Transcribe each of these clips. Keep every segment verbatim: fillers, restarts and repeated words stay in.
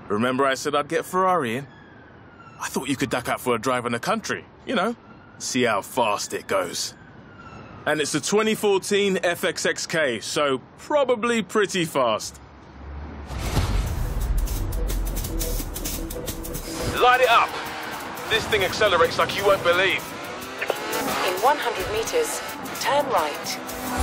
Remember I said I'd get Ferrari in? I thought you could duck out for a drive in the country, you know, see how fast it goes. And it's a twenty fourteen F X X K, so probably pretty fast. Light it up! This thing accelerates like you won't believe. In one hundred meters, turn right.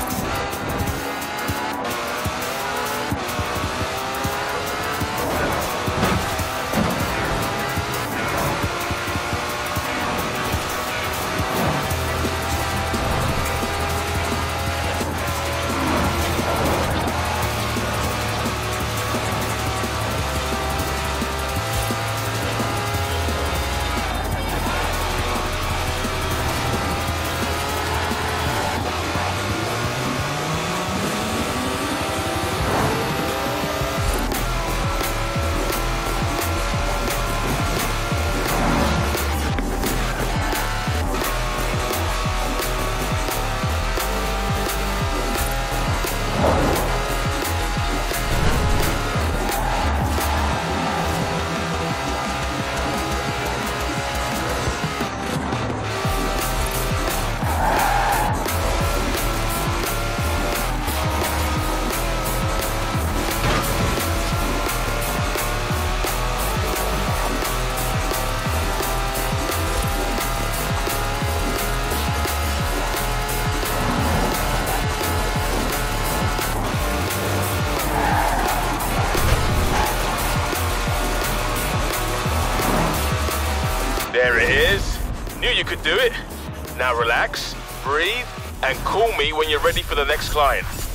There it is. Knew you could do it. Now relax, breathe, and call me when you're ready for the next client.